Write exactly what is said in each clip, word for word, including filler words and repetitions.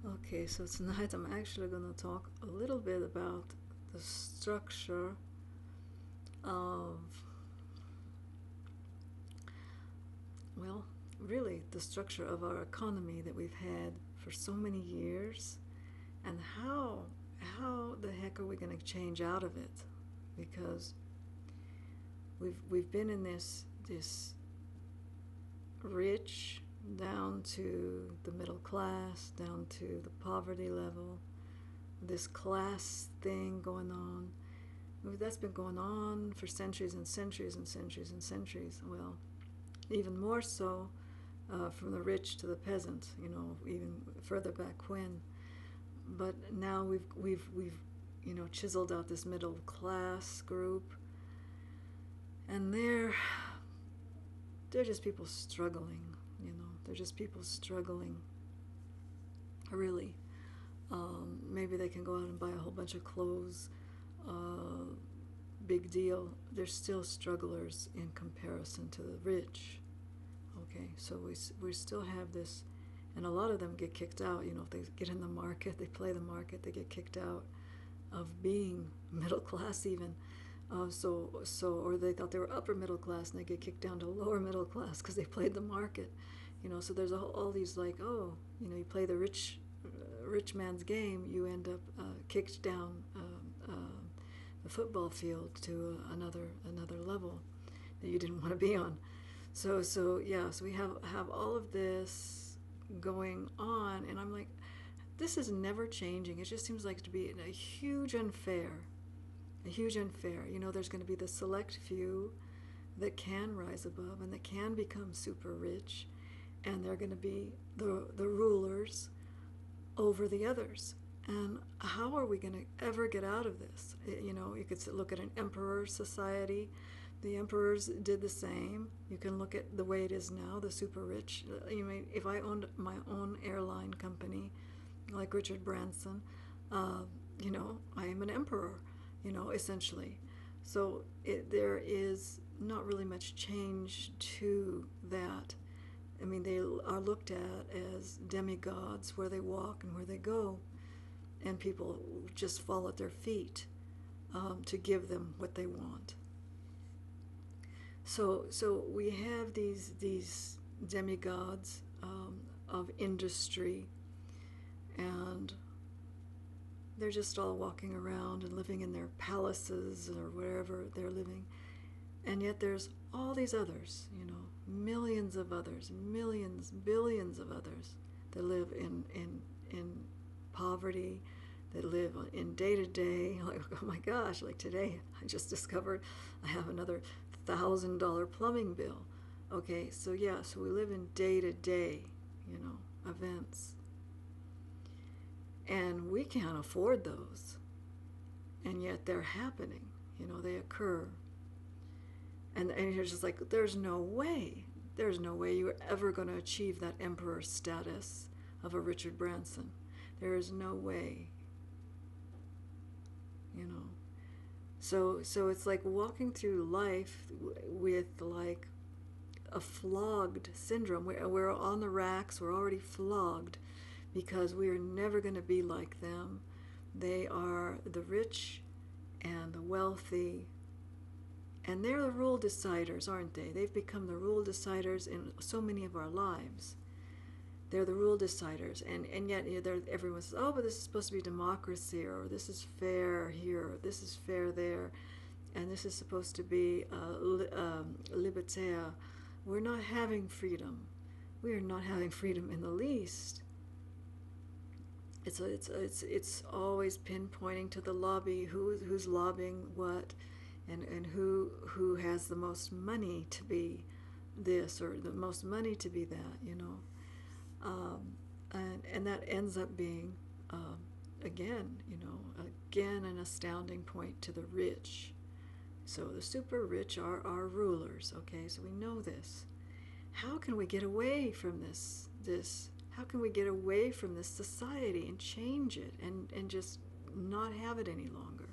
Okay, so tonight I'm actually going to talk a little bit about the structure of, well, really the structure of our economy that we've had for so many years, and how how the heck are we going to change out of it? Because we've we've been in this this rich down to the middle class, down to the poverty level, this class thing going on. That's been going on for centuries and centuries and centuries and centuries. Well, even more so uh, from the rich to the peasant, you know, even further back when. But now we've we've we've you know chiseled out this middle class group, and they're they're just people struggling. You know, they're just people struggling. Really, um, maybe they can go out and buy a whole bunch of clothes. Uh, big deal. They're still strugglers in comparison to the rich. Okay, so we we still have this, and a lot of them get kicked out. You know, if they get in the market, they play the market, they get kicked out of being middle class even. Uh, so so or they thought they were upper middle class and they get kicked down to lower middle class because they played the market. You know, so there's a, all these like, oh, you know, you play the rich uh, rich man's game, you end up uh, kicked down uh, uh, the football field to uh, another another level that you didn't want to be on. So so yeah, so we have have all of this going on, and I'm like, this is never changing. It just seems like to be a huge unfair, a huge unfair. You know, there's going to be the select few that can rise above and that can become super rich, and they're going to be the the rulers over the others. And how are we going to ever get out of this? You know, you could look at an emperor society. The emperors did the same. You can look at the way it is now, the super rich. You mean, if I owned my own airline company, like Richard Branson, uh, you know, I am an emperor, you know, essentially. So it, there is not really much change to that. I mean, they are looked at as demigods where they walk and where they go, and people just fall at their feet um, to give them what they want. So, so we have these these demigods um, of industry, and they're just all walking around and living in their palaces or wherever they're living. And yet there's all these others, you know, millions of others, millions, billions of others that live in, in, in poverty, that live in day to day. Like, oh my gosh, like today I just discovered I have another thousand dollar plumbing bill. Okay, so yeah, so we live in day to day, you know, events. And we can't afford those. And yet they're happening, you know, they occur. And, and you're just like, there's no way. There's no way you're ever going to achieve that emperor status of a Richard Branson. There is no way, you know. So so it's like walking through life with like a flogged syndrome. We're, we're on the racks. We're already flogged because we are never going to be like them. They are the rich and the wealthy, and they're the rule deciders, aren't they? They've become the rule deciders in so many of our lives. They're the rule deciders, and, and yet you know, everyone says, oh, but this is supposed to be democracy, or this is fair here, or this is fair there, and this is supposed to be uh, li- um, libertaire. We're not having freedom. We are not having freedom in the least. It's a, it's a, it's it's always pinpointing to the lobby who who's lobbying what, and and who who has the most money to be this or the most money to be that. You know, um, and and that ends up being um, again, you know, again an astounding point to the rich. So the super rich are our rulers. Okay, so we know this. How can we get away from this this how can we get away from this society and change it and, and just not have it any longer?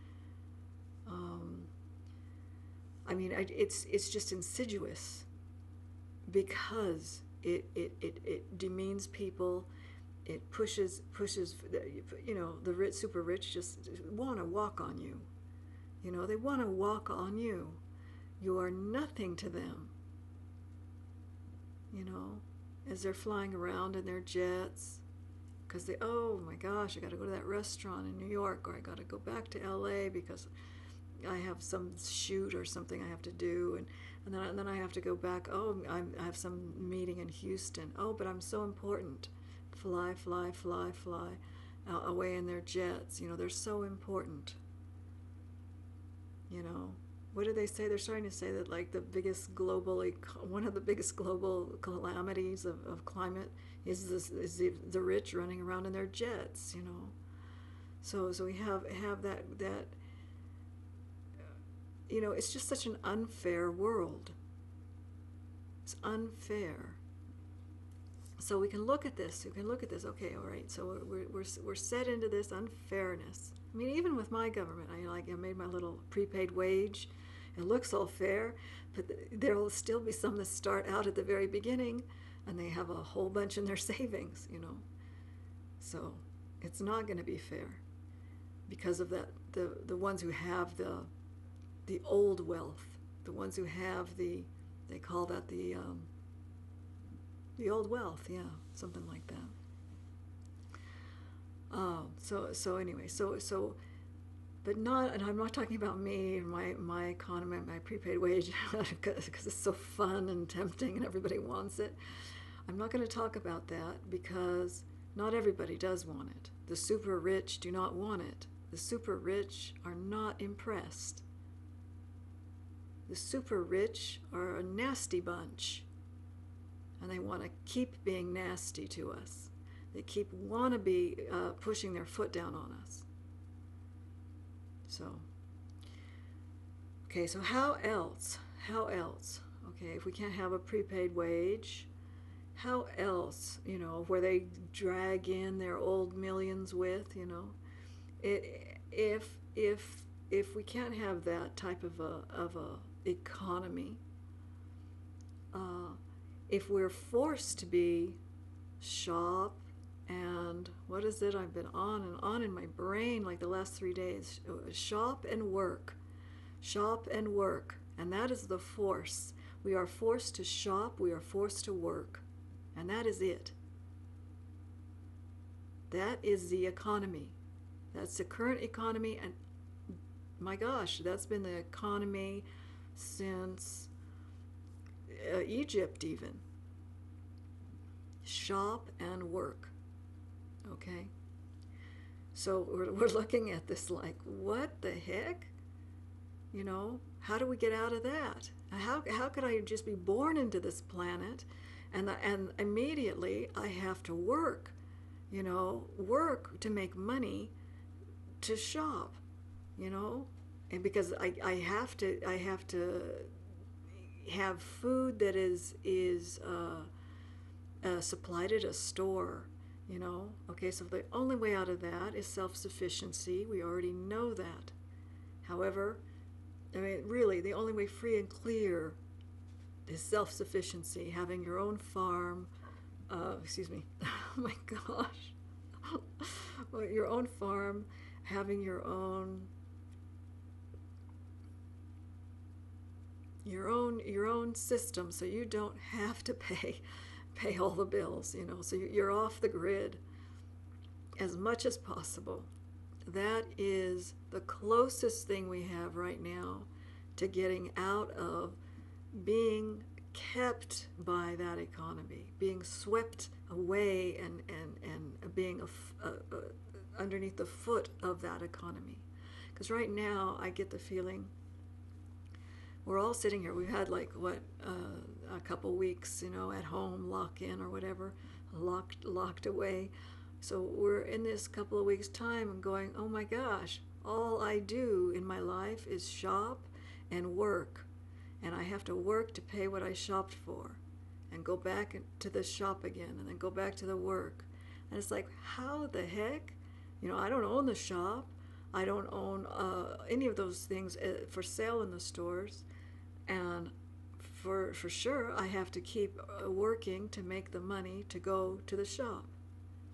Um, I mean, I, it's it's just insidious because it, it, it, it demeans people. it pushes pushes you know the rich, super rich just want to walk on you. You know, they want to walk on you. You are nothing to them. You know, as they're flying around in their jets, because they, oh my gosh, I got to go to that restaurant in New York, or I got to go back to L A because I have some shoot or something I have to do, and, and then and then I have to go back. Oh, I'm, I have some meeting in Houston. Oh, but I'm so important. Fly, fly, fly, fly, uh, away in their jets. You know, they're so important. You know, what do they say? They're starting to say that like the biggest global, one of the biggest global calamities of, of climate is this is the, the rich running around in their jets. You know, so so we have have that that. You know, it's just such an unfair world. It's unfair. So we can look at this. We can look at this. Okay, all right. So we're we're we're set into this unfairness. I mean, even with my government, I like I made my little prepaid wage. It looks all fair, but there will still be some that start out at the very beginning, and they have a whole bunch in their savings. You know, so it's not going to be fair because of that. The the ones who have the the old wealth, the ones who have the, they call that the um, the old wealth, yeah, something like that. Uh, so so anyway, so so, but not, and I'm not talking about me and my my economy, my prepaid wage, because it's so fun and tempting and everybody wants it. I'm not going to talk about that because not everybody does want it. The super rich do not want it. The super rich are not impressed. The super rich are a nasty bunch, and they want to keep being nasty to us. They keep want to be uh, pushing their foot down on us. So, okay, so how else? How else? Okay, if we can't have a prepaid wage, how else, you know, where they drag in their old millions with, you know, it, if, if, if we can't have that type of a, of a economy, uh, if we're forced to be shop and what is it I've been on and on in my brain like the last three days, shop and work, shop and work, and that is the force. We are forced to shop, we are forced to work, and that is it. That is the economy. That's the current economy, and my gosh, that's been the economy since uh, Egypt even. Shop and work. Okay? So we're, we're looking at this like, what the heck? You know, how do we get out of that? How, how could I just be born into this planet and, and immediately I have to work, you know, work to make money to shop, you know? And because I, I have to I have to have food that is is uh, uh, supplied at a store, you know. Okay, so the only way out of that is self-sufficiency. We already know that. However, I mean, really, the only way free and clear is self-sufficiency. Having your own farm. Uh, excuse me. Oh my gosh. Well, your own farm, having your own. your own your own system, so you don't have to pay pay all the bills, you know, so you're off the grid as much as possible. That is the closest thing we have right now to getting out of being kept by that economy, being swept away and and and being a, a, a, underneath the foot of that economy. Because right now I get the feeling we're all sitting here. We've had like what uh, a couple weeks, you know, at home, lock in or whatever, locked locked away. So we're in this couple of weeks' time and going, oh my gosh, all I do in my life is shop and work, and I have to work to pay what I shopped for, and go back to the shop again, and then go back to the work. And it's like, how the heck? You know, I don't own the shop. I don't own uh, any of those things for sale in the stores. And for for sure, I have to keep working to make the money to go to the shop.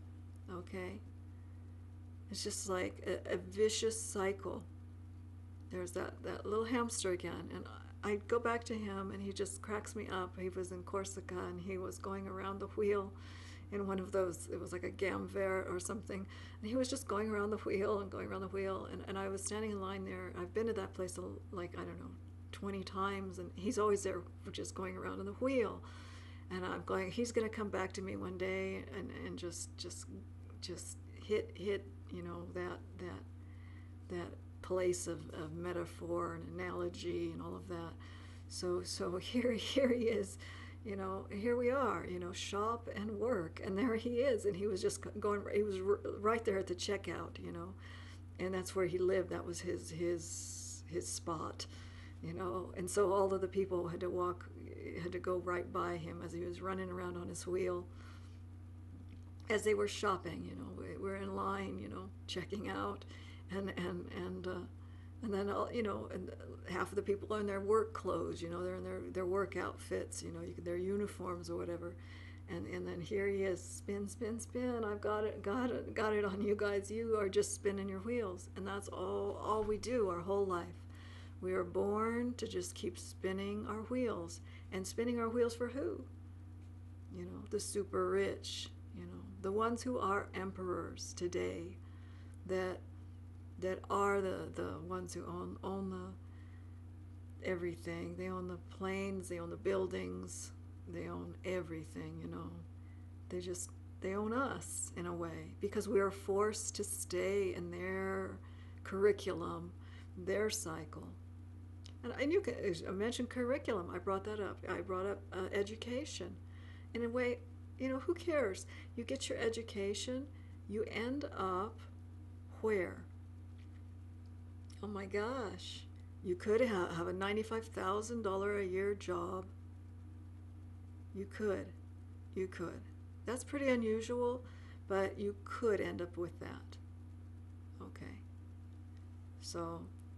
Okay? It's just like a, a vicious cycle. There's that, that little hamster again. And I go back to him, and he just cracks me up. He was in Corsica, and he was going around the wheel in one of those, it was like a Gamver or something. And he was just going around the wheel and going around the wheel. And, and I was standing in line there. I've been to that place, like, I don't know, twenty times. And he's always there just going around in the wheel. And I'm going, he's going to come back to me one day and, and just, just, just hit, hit, you know, that, that, that place of, of metaphor and analogy and all of that. So, so here, here he is, you know, here we are, you know, shop and work, and there he is, and he was just going, he was right there at the checkout, you know, and that's where he lived. That was his, his, his spot, you know, and so all of the people had to walk, had to go right by him as he was running around on his wheel, as they were shopping, you know, we were in line, you know, checking out, and, and, and, uh, and then, you know, and half of the people are in their work clothes, you know, they're in their, their work outfits, you know, you could, their uniforms or whatever. And, and then here he is, spin, spin, spin, I've got it, got it, got it on you guys. You are just spinning your wheels. And that's all, all we do our whole life. We are born to just keep spinning our wheels. And spinning our wheels for who? You know, the super rich, you know, the ones who are emperors today, that that are the, the ones who own, own the everything. They own the planes, they own the buildings, they own everything, you know. They just, they own us in a way, because we are forced to stay in their curriculum, their cycle. And, and you can, I mentioned curriculum, I brought that up. I brought up uh, education. In a way, you know, who cares? You get your education, you end up where? Oh my gosh, you could have, have a ninety-five thousand dollars a year job. You could, you could. That's pretty unusual, but you could end up with that. Okay. So,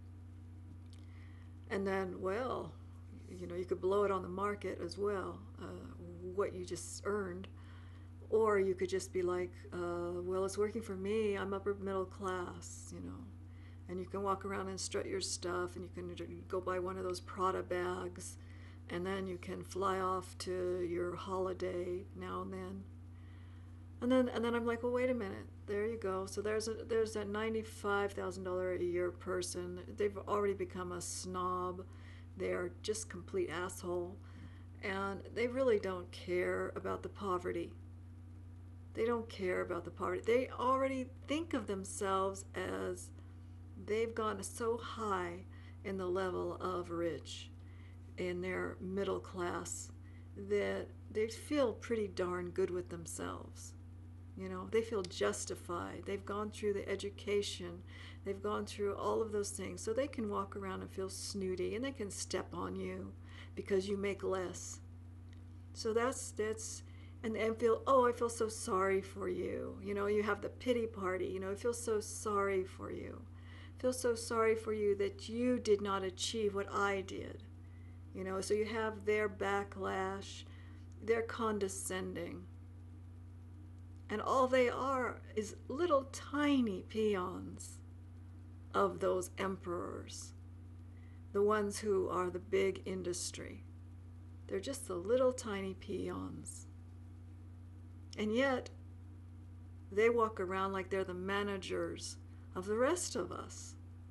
and then, well, you know, you could blow it on the market as well, uh, what you just earned. Or you could just be like, uh, well, it's working for me, I'm upper middle class, you know. And you can walk around and strut your stuff, and you can go buy one of those Prada bags, and then you can fly off to your holiday now and then. And then, and then I'm like, well, wait a minute. There you go. So there's a there's a ninety-five thousand dollars a year person. They've already become a snob. They are just complete asshole, and they really don't care about the poverty. They don't care about the poverty. They already think of themselves as they've gone so high in the level of rich, in their middle class, that they feel pretty darn good with themselves. You know, they feel justified. They've gone through the education. They've gone through all of those things. So they can walk around and feel snooty, and they can step on you because you make less. So that's, that's, and, and feel, oh, I feel so sorry for you. You know, you have the pity party. You know, I feel so sorry for you. I feel so sorry for you that you did not achieve what I did. You know, so you have their backlash, they're condescending. And all they are is little tiny peons of those emperors, the ones who are the big industry. They're just the little tiny peons. And yet, they walk around like they're the managers of the rest of us.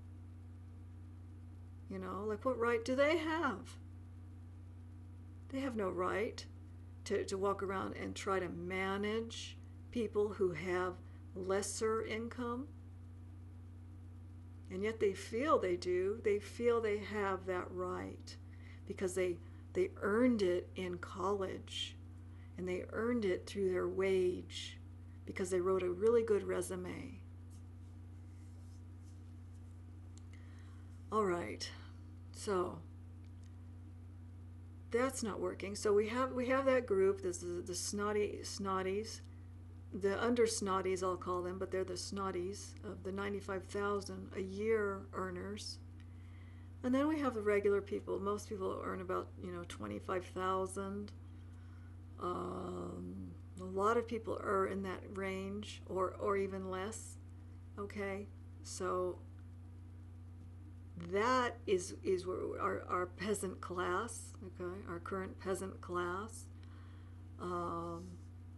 You know, like what right do they have? They have no right to, to walk around and try to manage people who have lesser income. And yet they feel they do. They feel they have that right because they, they earned it in college, and they earned it through their wage because they wrote a really good resume. All right, so that's not working. So we have we have that group. This is the snotty snotties, the under snotties I'll call them, but they're the snotties of the ninety-five thousand a year earners. And then we have the regular people. Most people earn about, you know, twenty-five thousand. Um, a lot of people are in that range, or, or even less. Okay, so that is is where our, our peasant class, okay, our current peasant class. Um,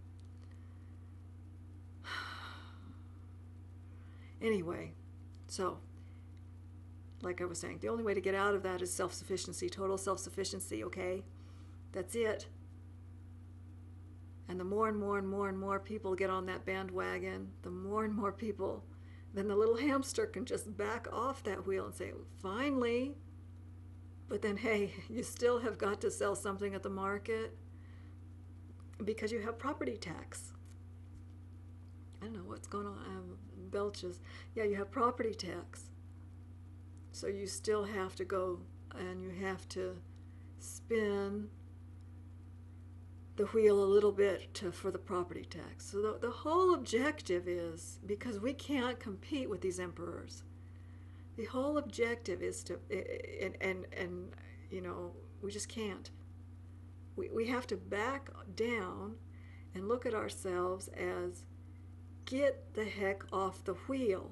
anyway, so like I was saying, the only way to get out of that is self-sufficiency, total self-sufficiency, okay? That's it. And the more and more and more and more people get on that bandwagon, the more and more people, then the little hamster can just back off that wheel and say, finally. But then, hey, you still have got to sell something at the market because you have property tax. I don't know what's going on. I have belches. Yeah, you have property tax. So you still have to go and you have to spin the wheel a little bit to, for the property tax. So the, the whole objective is, because we can't compete with these emperors, the whole objective is to, and, and, and you know, we just can't. We, we have to back down and look at ourselves as, get the heck off the wheel.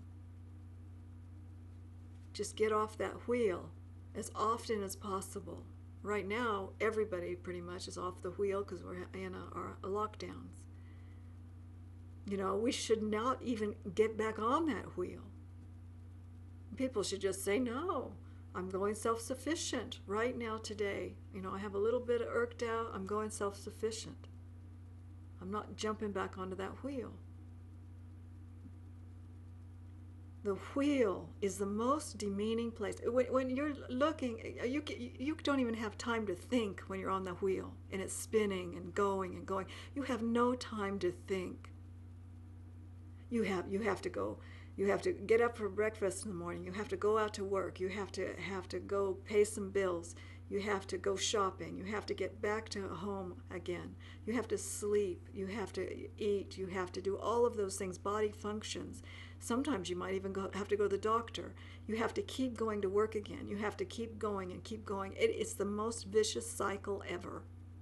Just get off that wheel as often as possible. Right now, everybody pretty much is off the wheel because we're in a, our lockdowns. You know, we should not even get back on that wheel. People should just say, no, I'm going self-sufficient right now today. You know, I have a little bit of irked out. I'm going self-sufficient. I'm not jumping back onto that wheel. The wheel is the most demeaning place. When, when you're looking, you, you don't even have time to think when you're on the wheel and it's spinning and going and going. You have no time to think. You have, you have to go, you have to get up for breakfast in the morning. You have to go out to work. You have to, have to go pay some bills. You have to go shopping. You have to get back to home again. You have to sleep. You have to eat. You have to do all of those things, body functions. Sometimes you might even go, have to go to the doctor. You have to keep going to work again. You have to keep going and keep going. It, it's the most vicious cycle ever.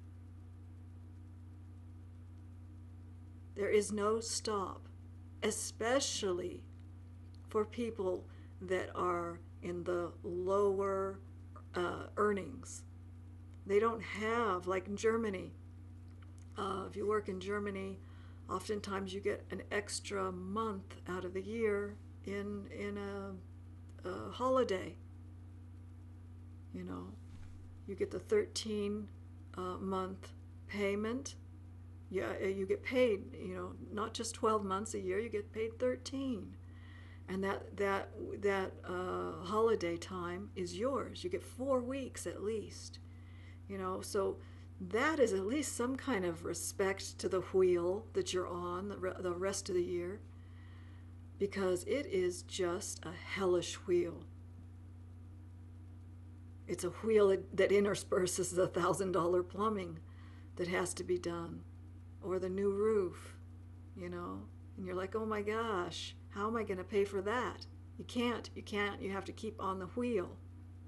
There is no stop, especially for people that are in the lower uh, earnings. They don't have, like in Germany, uh, if you work in Germany, oftentimes you get an extra month out of the year in in a, a holiday. You know, you get the thirteen uh, month payment. Yeah, you get paid. You know, not just twelve months a year. You get paid thirteen, and that that that uh, holiday time is yours. You get four weeks at least. You know, so that is at least some kind of respect to the wheel that you're on the, re the rest of the year, because it is just a hellish wheel. It's a wheel that, that intersperses the thousand dollar plumbing that has to be done, or the new roof, you know, and you're like, oh my gosh, how am I going to pay for that? You can't, you can't, you have to keep on the wheel.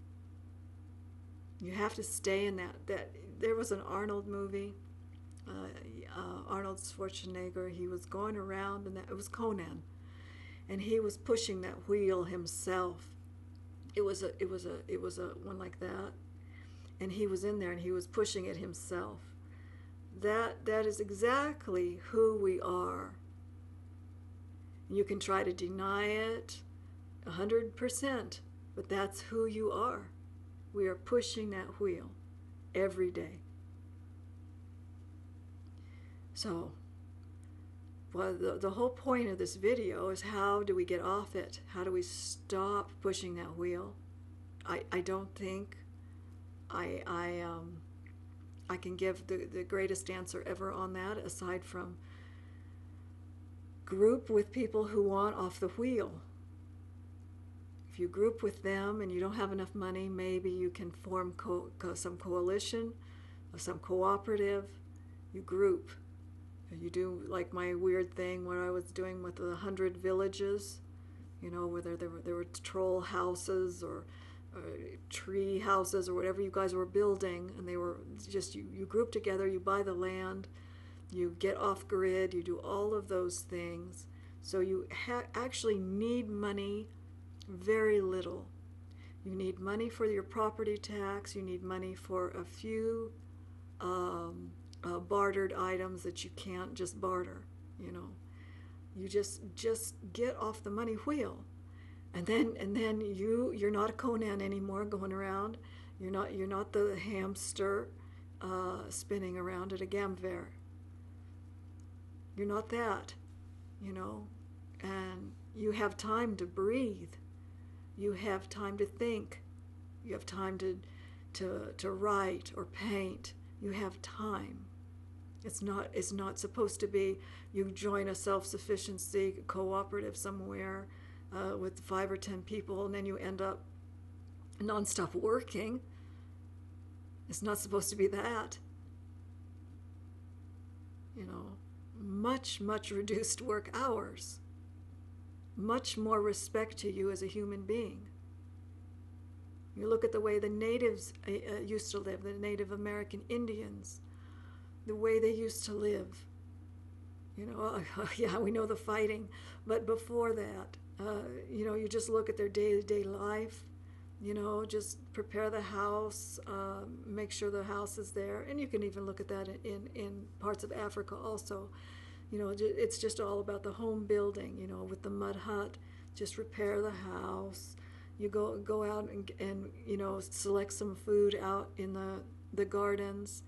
You have to stay in that, that, there was an Arnold movie, uh, uh, Arnold Schwarzenegger, he was going around, and that, it was Conan, and he was pushing that wheel himself. It was a, it was a, it was a one like that, and he was in there, and he was pushing it himself. That, that is exactly who we are. You can try to deny it a hundred percent, but that's who you are. We are pushing that wheel every day. So, well, the, the whole point of this video is, how do we get off it? How do we stop pushing that wheel? I, I don't think I, I, um, I can give the, the greatest answer ever on that, aside from group with people who want off the wheel. If you group with them and you don't have enough money, maybe you can form co co some coalition, or some cooperative. You group. You do like my weird thing where I was doing with the hundred villages, you know, whether there were, there were troll houses or, or tree houses or whatever you guys were building, and they were just, you, you group together, you buy the land, You get off grid, you do all of those things. So you ha- actually need money very little. You need money for your property tax, you need money for a few um, uh, bartered items that you can't just barter, you know. You just just get off the money wheel. And then and then you you're not a Conan anymore going around. You're not you're not the hamster uh, spinning around at a Gamver. You're not that, you know. And you have time to breathe. You have time to think. You have time to to to write or paint. You have time. It's not it's not supposed to be you join a self-sufficiency cooperative somewhere uh, with five or ten people and then you end up nonstop working. It's not supposed to be that. You know, much, much reduced work hours. Much more respect to you as a human being. You look at the way the natives uh, used to live, the Native American Indians, the way they used to live. You know, uh, yeah, we know the fighting, but before that, uh, you know, you just look at their day-to-day life, you know, just prepare the house, uh, make sure the house is there, and you can even look at that in, in parts of Africa also. You know, it's just all about the home building, you know, with the mud hut, just repair the house. You go go out and, and you know, select some food out in the, the gardens,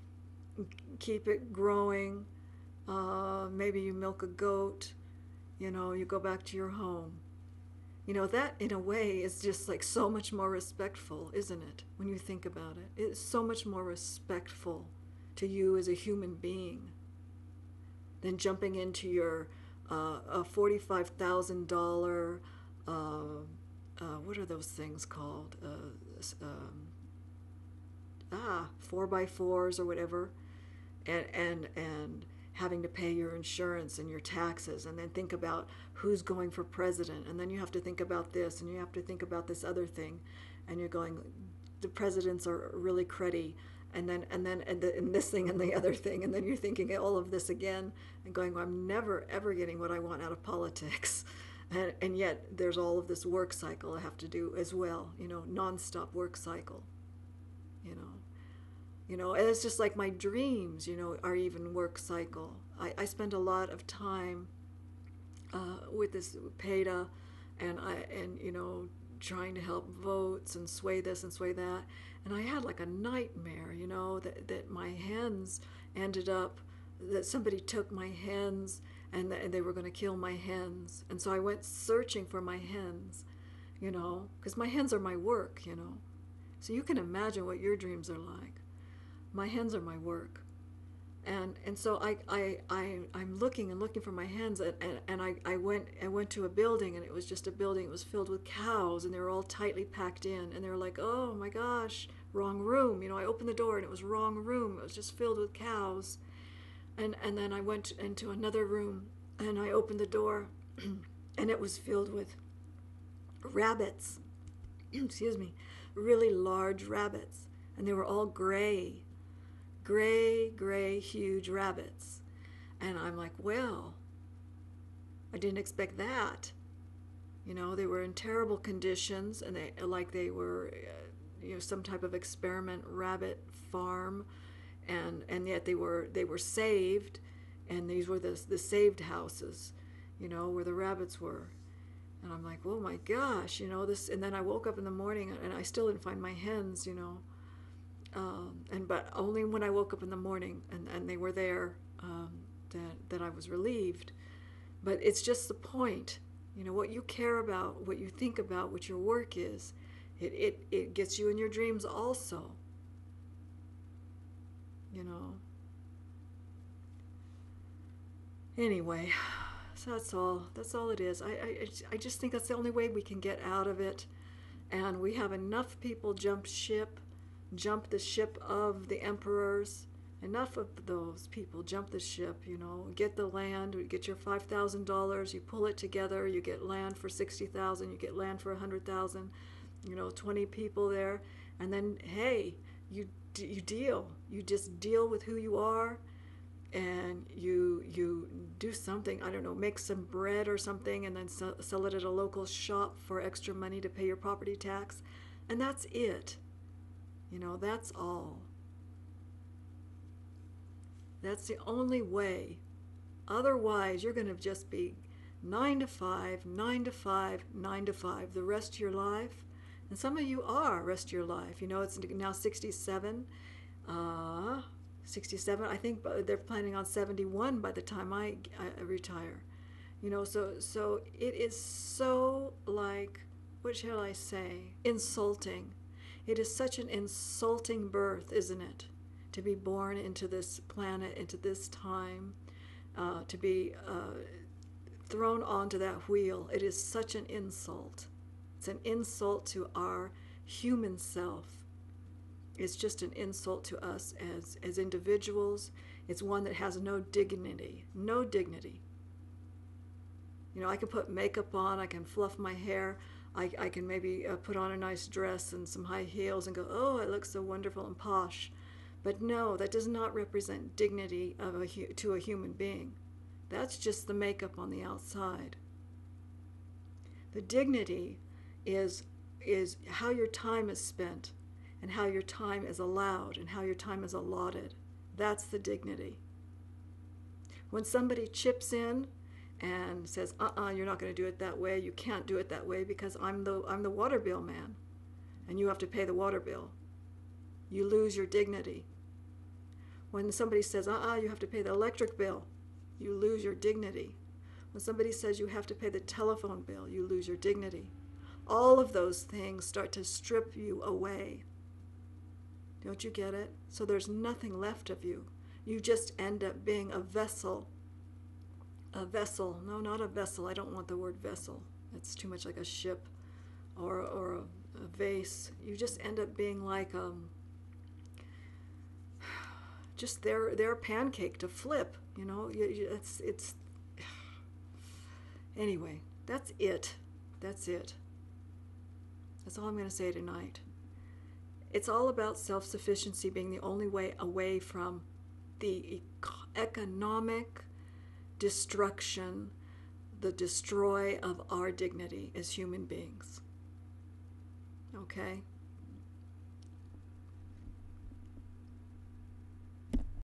keep it growing. Uh, maybe you milk a goat, you know, you go back to your home. You know, that in a way is just like so much more respectful, isn't it? When you think about it, it's so much more respectful to you as a human being than jumping into your uh, a forty-five thousand dollars, uh, uh, what are those things called? Uh, um, ah, four by fours or whatever, and and and having to pay your insurance and your taxes, and then think about who's going for president, and then you have to think about this, and you have to think about this other thing, and you're going, the presidents are really cruddy, and then and then and, the, and this thing and the other thing, and then you're thinking all of this again, and going, well, I'm never ever getting what I want out of politics, and and yet there's all of this work cycle I have to do as well, you know, nonstop work cycle, you know. You know, and it's just like my dreams, you know, are even work cycle. I, I spend a lot of time uh, with this PETA, and I and you know, trying to help votes and sway this and sway that. And I had like a nightmare, you know, that, that my hens ended up, that somebody took my hens and, th- and they were going to kill my hens. And so I went searching for my hens, you know, because my hens are my work, you know. So you can imagine what your dreams are like. My hens are my work. And and so I, I, I, I'm looking and looking for my hens, and, and, and I, I went I went to a building, and it was just a building. It was filled with cows, and they were all tightly packed in, and they were like, oh my gosh, wrong room. You know, I opened the door, and it was wrong room. It was just filled with cows. And, and then I went into another room, and I opened the door, and it was filled with rabbits. Excuse me, really large rabbits, and they were all gray. Gray, gray, huge rabbits. And I'm like, well, I didn't expect that. You know, they were in terrible conditions, and they like they were, uh, you know, some type of experiment rabbit farm, and and yet they were they were saved, and these were the the saved houses, you know, where the rabbits were. And I'm like, oh my gosh, you know this. And then I woke up in the morning, and I still didn't find my hens, you know. Um, and but only when I woke up in the morning and, and they were there, um, that, that I was relieved. But it's just the point, you know, what you care about, what you think about, what your work is, it, it, it gets you in your dreams also, you know. Anyway, so that's all, that's all it is. I, I, I just think that's the only way we can get out of it. And we have enough people jump ship jump the ship of the emperors. Enough of those people jump the ship, you know, get the land, get your five thousand dollars, you pull it together, you get land for sixty thousand dollars, you get land for one hundred thousand dollars, you know, twenty people there, and then, hey, you you deal. You just deal with who you are, and you you do something, I don't know, make some bread or something, and then sell, sell it at a local shop for extra money to pay your property tax, and that's it. You know, that's all. That's the only way. Otherwise, you're going to just be nine to five, nine to five, nine to five the rest of your life. And some of you are rest of your life. You know, it's now sixty-seven. Uh, sixty-seven. I think they're planning on seventy-one by the time I, I retire. You know, so so it is so, like, what shall I say? Insulting. It is such an insulting birth, isn't it? To be born into this planet, into this time, uh, to be uh, thrown onto that wheel. It is such an insult. It's an insult to our human self. It's just an insult to us as, as individuals. It's one that has no dignity. No dignity. You know, I can put makeup on, I can fluff my hair, I, I can maybe uh, put on a nice dress and some high heels and go, oh, it looks so wonderful and posh. But no, that does not represent dignity of a, to a human being. That's just the makeup on the outside. The dignity is, is how your time is spent, and how your time is allowed, and how your time is allotted. That's the dignity. When somebody chips in and says, uh-uh, you're not going to do it that way, you can't do it that way because I'm the, I'm the water bill man, and you have to pay the water bill, you lose your dignity. When somebody says, uh-uh, you have to pay the electric bill, you lose your dignity. When somebody says you have to pay the telephone bill, you lose your dignity. All of those things start to strip you away. Don't you get it? So there's nothing left of you. You just end up being a vessel. A vessel. No, not a vessel. I don't want the word vessel. It's too much like a ship or, or a, a vase. You just end up being like um, just their their pancake to flip. You know, you, you, it's it's. Anyway, that's it. That's it. That's all I'm going to say tonight. It's all about self-sufficiency being the only way away from the economic destruction, the destroy of our dignity as human beings. Okay?